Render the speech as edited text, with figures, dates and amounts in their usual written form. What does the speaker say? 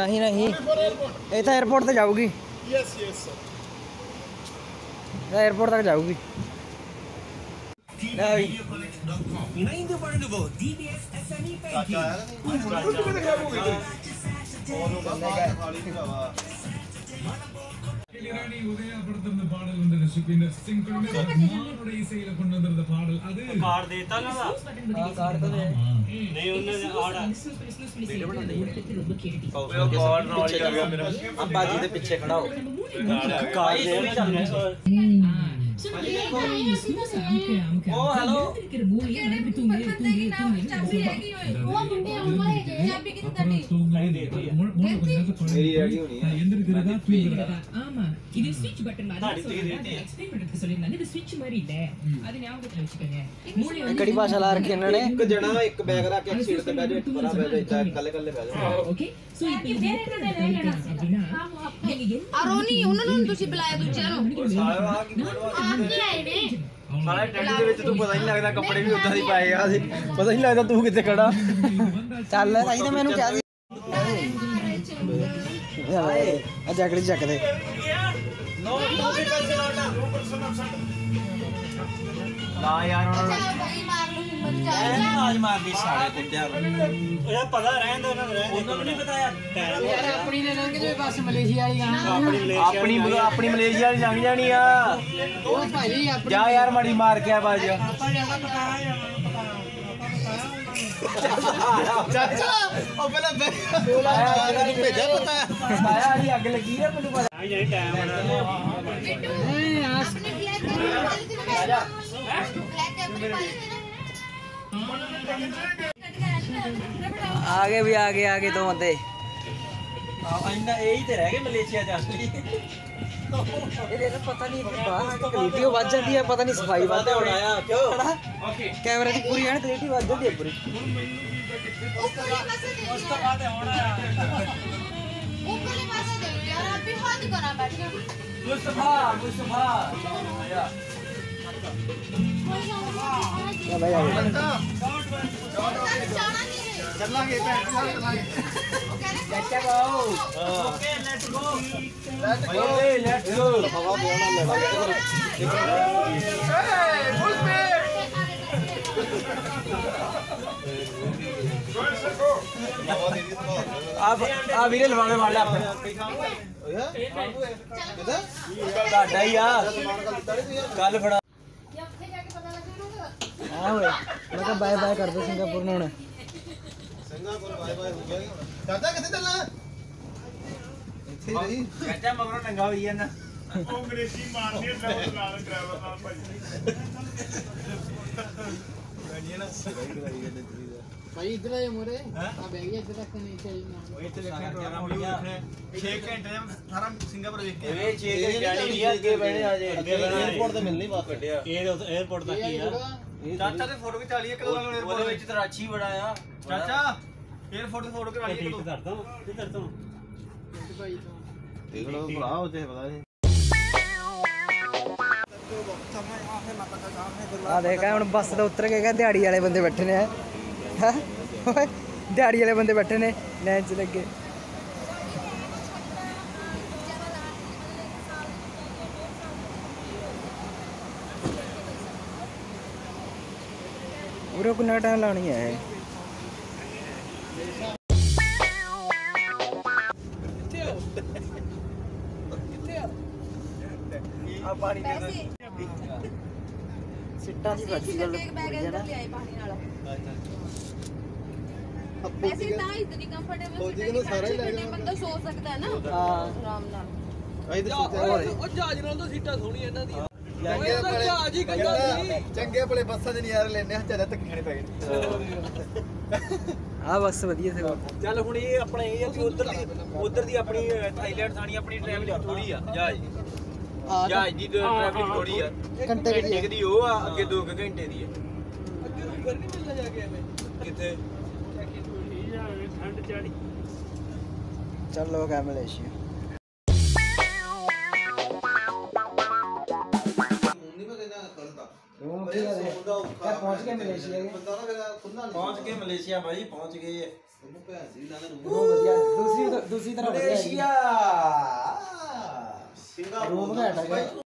नहीं नहीं ये तो एयरपोर्ट तक जाऊगी। यस यस सर एयरपोर्ट तक जाऊगी। अब्बा जी के पीछे खड़ा हो ओ हेलो कड़ी भाषा ला रखी इन्होंने एक जना एक बैग रख के सीट पे बैठ जाओ बड़ा बैठ जाओ कल्ले कल्ले बैठ जाओ ओके सो आरोनी उन्होंने ਤੁਸੀਂ ਬੁਲਾਇਆ ਦੂਜਿਆਂ ਨੂੰ ਸਾਰਾ ਆ ਕੀ ਆਂਦੇ ਆਏ ਨੇ ਸਾਰਾ ਟੈਂਟ ਦੇ ਵਿੱਚ ਤੂੰ ਪਤਾ ਨਹੀਂ ਲੱਗਦਾ ਕੱਪੜੇ ਵੀ ਉਦਾਂ ਦੀ ਪਾਏ ਆ ਸੀ ਪਤਾ ਨਹੀਂ ਲੱਗਦਾ ਤੂੰ ਕਿੱਥੇ ਖੜਾ ਚੱਲ ਸਹੀ ਤਾਂ ਮੈਨੂੰ ਕਿਹਾ ਸੀ ਆ ਜੈਕਟ ਚੱਕ ਦੇ नो ला यार ਭਾਈ ਮਾਰ ਲੂ ਹਿੰਮਤ ਚਾਹੀਦੀ आज मारनी साढ़े कुत्ते ओए पता रहन दो ना रहन ਉਹਨਾਂ ਨੂੰ ਨਹੀਂ ਪਤਾ ਯਾਰ ਆਪਣੀ ਨੇ ਲੰਘ ਜੇ ਬਸ ਮਲੇਸ਼ੀਆ ਵਾਲੀ ਗਾਂ अपनी मलेशिया वाली लंघ जानी आ ਉਹ ਭਾਈ ਆਪਣੀ जा यार माड़ी मार के आ बाज चाचा ओ पहले भेजा पता आया अभी आग लगी है मुझे पता नहीं टाइम ਬਿੱਟੂ ਆਪਣੇ ਬਲੈਕ ਆਪਣੇ ਪਾਲੀ आगे भी आगे दो बंदे इन्ना यही तो रह गए मलेशिया जाने ਇਹਦੇ ਪਤਾ ਨਹੀਂ ਬਾਹਰ ਕਲੀਟੀ ਵੱਜ ਜਾਂਦੀ ਹੈ ਪਤਾ ਨਹੀਂ ਸਫਾਈ ਵੱਧ ਹੋਣਾ ਆ ਕਿਉਂ ਓਕੇ ਕੈਮਰੇ ਦੀ ਪੂਰੀ ਐਨ ਕਲੀਟੀ ਵੱਜ ਜਾਂਦੀ ਹੈ ਪੂਰੀ ਉੱਪਰਲੇ ਪਾਸੇ ਦੇ ਉਸ ਤੋਂ ਬਾਅਦ ਹੋਣਾ ਆ ਉੱਪਰਲੇ ਪਾਸੇ ਦੇ ਯਾਰ ਆਪ ਵੀ ਹੱਦ ਕਰਾ ਬੈਠ ਗਿਆ मुस्तफा आया ਲੈ ਭਾਈ ਆ चलांगे ਚਾਚਾ ਬਾਓ ओके लेट्स गो हवा बोलना फुल स्पीड अब आ वीरे लवाने वाले अपने ਤੁਹਾਡਾ ਹੀ ਆ ਕੱਲ ਫੜਾ ਉੱਥੇ ਜਾ ਕੇ ਪਤਾ ਲੱਗੂਗਾ ਹਾਂ ਓਏ ਮੈਂ ਕਿਹਾ ਬਾਏ ਬਾਏ ਕਰਦੇ ਸਿੰਗਾਪੁਰ ਨੂੰ ਹੁਣ सिंगापुर बाय बाय हो गया चाचा किथे चलना ਇੱਥੇ ਰਹੀ ਚਾਚਾ ਮਗਰੋਂ ਨੰਗਾ ਹੋਈ ਜਾਂਦਾ ਅੰਗਰੇਜ਼ੀ ਮਾਰਨੀ ਡਰਾਈਵਰ ਨਾਲ ਭਾਈ ਗਾੜੀਆਂ ਨਾ ਸਹੀ ਕਰਾਈ ਜਾਂਦੇ ਭਾਈ ਇਧਰ ਆਏ ਮੋਰੇ ਆ ਬੈਗ ਇੱਧਰ ਤੱਕ ਨਹੀਂ ਚਾਹੀਦਾ ਉਹ ਇੱਥੇ ਦੇਖਿਆ ਪ੍ਰੋਗਰਾਮ ਹੋ ਗਿਆ 6 ਘੰਟੇ ਦਾ ਸਾਰਾ ਸਿੰਗਾਪੁਰ ਵੇਖ ਕੇ ਇਹ 6 ਘੰਟੇ ਜਾਣੀ ਨਹੀਂ ਅੱਗੇ ਬਹਿਣੇ ਆ ਜੇ 에어ਪੋਰਟ ਤੇ ਮਿਲਣੀ ਬਾਤ ਕੱਢਿਆ ਇਹ 에어ਪੋਰਟ ਤੱਕ ਹੀ ਆ ਚਾਚਾ ਦੇ ਫੋਟੋ ਖਿਚਾ ਲਈਏ ਕਦੋਂ ਉਹਦੇ ਵਿੱਚ ਤਰਾਚੀ ਬੜਾ ਆ ਚਾਚਾ 에어ਪੋਰਟ ਦੀ ਫੋਟੋ ਕਰਾ ਲਈਏ ਕਦੋਂ ਕਰਦਾ ਕੀ ਕਰਦਾ ਭਾਈ ਤੋਂ ਦੇਖੋ ਭਰਾ ਉੱਤੇ ਪਤਾ ਨਹੀਂ ਆ ਦੇਖਾ ਹੁਣ ਬੱਸ ਤੋਂ ਉਤਰ ਕੇ ਕਹਿੰਦੇ ਦਿਹਾੜੀ ਵਾਲੇ ਬੰਦੇ ਬੈਠੇ ਨੇ ਹੈ ਓਏ ਦਿਹਾੜੀ ਵਾਲੇ ਬੰਦੇ ਬੈਠੇ ਨੇ ਲਾਈਨ 'ਚ ਲੱਗੇ ਉਰੇ ਕਿੰਨਾ ਟਾਈਮ ਲਾਉਣੀ ਹੈ ਆ ਪਾਣੀ ਸਿੱਟਾ ਦੀ ਬੱਸ ਗੱਲ ਇੱਕ ਬੈਗ ਅੰਦਰ ਲਿਆਏ ਪਾਣੀ ਨਾਲ ਵੈਸੇ ਤਾਂ ਇਤਨੀ ਕੰਫਰਟੇਬਲ ਬੰਦਾ ਸੋ ਸਕਦਾ ਹੈ ਨਾ ਆਰਾਮ ਨਾਲ ਉਹ ਜਹਾਜ਼ ਨਾਲ ਤਾਂ ਸੀਟਾਂ ਸੋਹਣੀਆਂ ਇਹਨਾਂ ਦੀਆਂ ਜਹਾਜ਼ ਹੀ ਕਹਿੰਦਾ ਸੀ ਚੰਗੇ ਭਲੇ ਬੱਸਾਂ ਦੇ ਨਜ਼ਾਰੇ ਲੈਣੇ ਆ ਚਾਹੇ ਧੱਕੇ ਖਾਣੇ ਪੈ ਗਏ ਆ ਬੱਸ ਵਧੀਆ ਸੀ ਚੱਲ ਹੁਣ ਇਹ ਆਪਣਾ ਇਹ ਆ ਕਿ ਉਧਰ ਦੀ ਆਪਣੀ ਥਾਈਲੈਂਡ ਥਾਣੀ ਆਪਣੀ ਟਰੈਵਲਿੰਗ ਥੋੜੀ ਆ ਜਹਾਜ਼ ਦੀ ਟਰੈਵਲਿੰਗ ਥੋੜੀ ਆ ਘੰਟੇ ਦੀ ਉਹ ਆ ਅੱਗੇ 2 ਘੰਟੇ ਦੀ ਆ ਅੱਗੇ ਰੁਕਰ ਨਹੀਂ ਮਿਲਣਾ ਜਾ ਕੇ ਐਵੇਂ ਕਿੱਥੇ ਠੰਡ ਚਾੜੀ ਚੱਲ ਲੋਕ ਆ ਮਲੇਸ਼ੀਆ ਨਹੀਂ ਪਤਾ ਨਾ ਕਰਦਾ ਉਹ ਕੀ ਕਰ ਰਿਹਾ ਪਹੁੰਚ ਗਏ ਮਲੇਸ਼ੀਆ ਦੇ ਪਹੁੰਚ ਕੇ ਮਲੇਸ਼ੀਆ ਭਾਈ ਪਹੁੰਚ ਗਏ ਬਹੁਤ ਵਧੀਆ ਦੂਸਰੀ ਤਰ੍ਹਾਂ ਵਧੀਆ ਮਲੇਸ਼ੀਆ ਰੂਮ ਘੈਂਟ ਹੈਗਾ